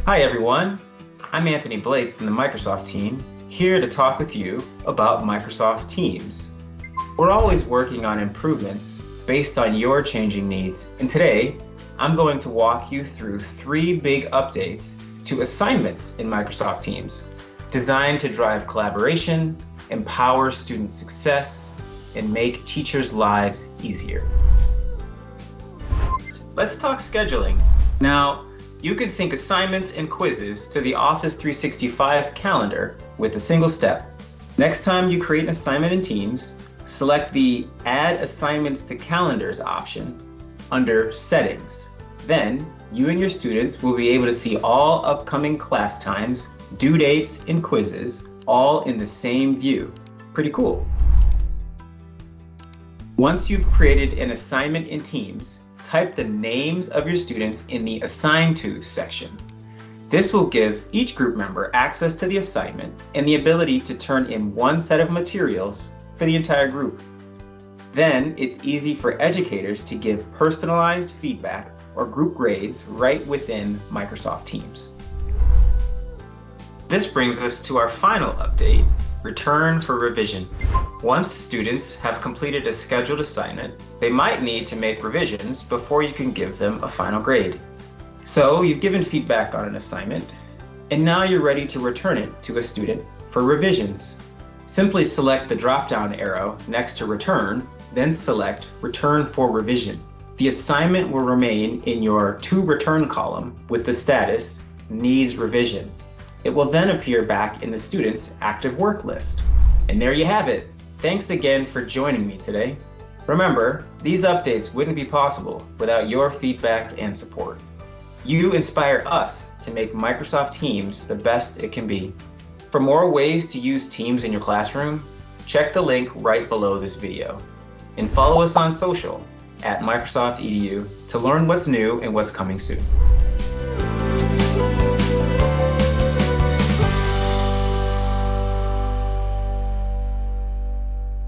Hi everyone, I'm Anthony Blake from the Microsoft team, here to talk with you about Microsoft Teams. We're always working on improvements based on your changing needs, and today I'm going to walk you through 3 big updates to assignments in Microsoft Teams, designed to drive collaboration, empower student success, and make teachers' lives easier. Let's talk scheduling. Now, you can sync assignments and quizzes to the Office 365 calendar with a single step. Next time you create an assignment in Teams, select the Add Assignments to Calendars option under Settings. Then, you and your students will be able to see all upcoming class times, due dates, and quizzes, all in the same view. Pretty cool. Once you've created an assignment in Teams, type the names of your students in the Assign To section. This will give each group member access to the assignment and the ability to turn in one set of materials for the entire group. Then it's easy for educators to give personalized feedback or group grades right within Microsoft Teams. This brings us to our final update, Return for Revision. Once students have completed a scheduled assignment, they might need to make revisions before you can give them a final grade. So you've given feedback on an assignment, and now you're ready to return it to a student for revisions. Simply select the drop-down arrow next to Return, then select Return for Revision. The assignment will remain in your To Return column with the status Needs Revision. It will then appear back in the student's active work list. And there you have it. Thanks again for joining me today. Remember, these updates wouldn't be possible without your feedback and support. You inspire us to make Microsoft Teams the best it can be. For more ways to use Teams in your classroom, check the link right below this video. And follow us on social at Microsoft EDU to learn what's new and what's coming soon.